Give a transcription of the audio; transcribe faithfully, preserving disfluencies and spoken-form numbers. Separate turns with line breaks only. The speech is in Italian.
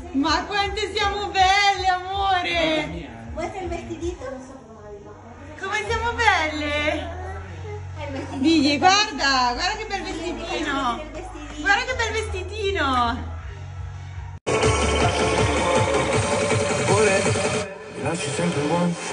Ma quante siamo belle, amore!
Vuoi il vestidito?
Come siamo belle! Digli, guarda, guarda che bel vestitino! Guarda che bel vestitino!
Lasci sempre buono.